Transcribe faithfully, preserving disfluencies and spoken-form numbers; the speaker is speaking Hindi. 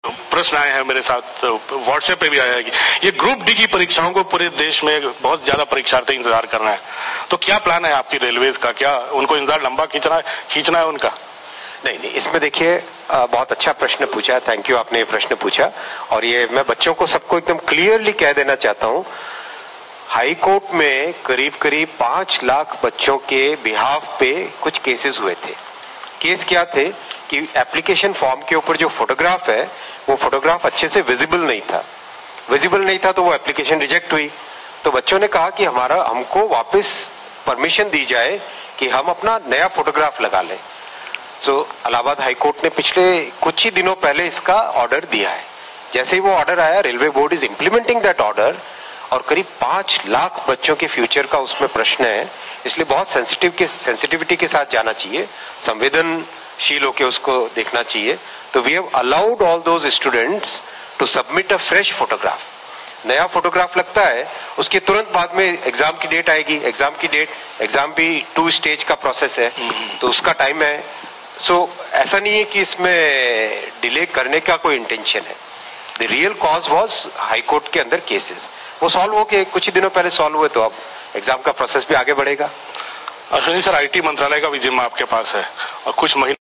प्रश्न आए हैं मेरे साथ, व्हाट्सएप पे भी आया है कि ये ग्रुप डी की परीक्षाओं को पूरे देश में बहुत ज्यादा परीक्षार्थी इंतजार कर रहे हैं, तो क्या प्लान है आपकी रेलवेज का? क्या उनको इंतजार लंबा खींचना है खींचना है उनका? नहीं नहीं, इसमें देखिए बहुत अच्छा प्रश्न पूछा, थैंक यू, आपने ये प्रश्न पूछा। और ये मैं बच्चों को सबको एकदम क्लियरली कह देना चाहता हूं, हाई कोर्ट में करीब करीब पांच लाख बच्चों के बिहाफ पे कुछ केसेस हुए थे। केस क्या थे कि एप्लीकेशन फॉर्म के ऊपर जो फोटोग्राफ है वो फोटोग्राफ अच्छे से विजिबल नहीं था, विजिबल नहीं था तो वो एप्लीकेशन रिजेक्ट हुई। तो बच्चों ने कहा कि हमारा हमको वापस परमिशन दी जाए कि हम अपना नया फोटोग्राफ लगा लें। तो इलाहाबाद हाई कोर्ट ने पिछले कुछ ही दिनों पहले इसका ऑर्डर दिया है। जैसे ही वो ऑर्डर आया, railway board is implementing that order, और करीब पांच लाख बच्चों के फ्यूचर का उसमें प्रश्न है, इसलिए बहुत सेंसिटिव के सेंसिटिविटी के साथ जाना चाहिए, संवेदनशील होकर उसको देखना चाहिए। तो we have allowed all those students to submit a fresh photograph. नया फोटोग्राफ लगता है, उसके तुरंत बाद में एग्जाम की डेट आएगी, एग्जाम की डेट, एग्जाम भी टू स्टेज का प्रोसेस है तो उसका टाइम है। सो so, ऐसा नहीं है कि इसमें डिले करने का कोई इंटेंशन है। The real cause was high court के अंदर केसेस, वो सॉल्व हो के कुछ ही दिनों पहले सॉल्व हुए, तो अब एग्जाम का प्रोसेस भी आगे बढ़ेगा। अश्विनी सर, आईटी मंत्रालय का भी जिम्मा आपके पास है और कुछ महिला